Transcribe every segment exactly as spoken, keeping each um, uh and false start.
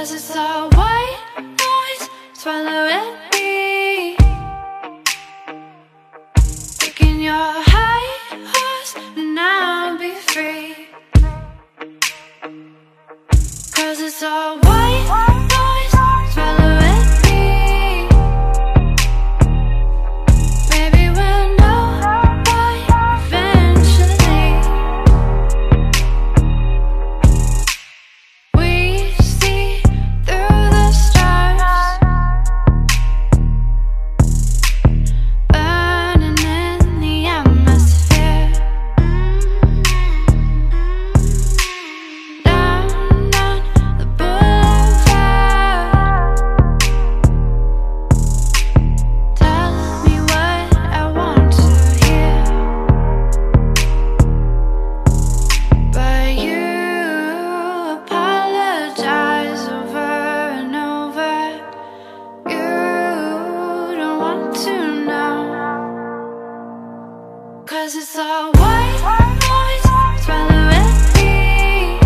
'Cause it's all white noise swallowing me, taking your high horse and I'll be free. 'Cause it's all white noise swallowing me. Maybe we'll know why eventually. We see through the stars, burning in the atmosphere. Down, down the boulevard. Tell me what I want to hear, but you apologize over and over. You don't want to know. 'Cause it's all white noise swallowing me,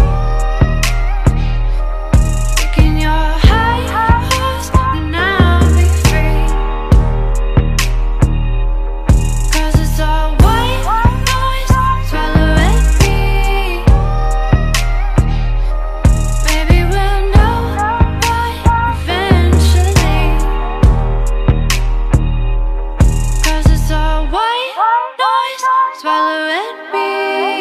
taking your high horse and I'll be free. 'Cause it's all white noise swallowing me. Maybe we'll know why eventually. 'Cause it's all white noise swallowing me.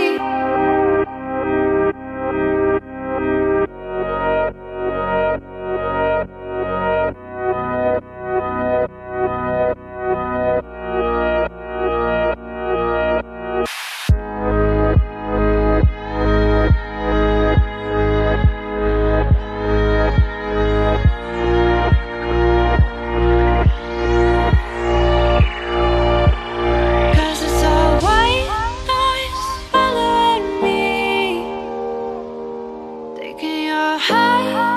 Cause it's all white noise swallowing me, taking your high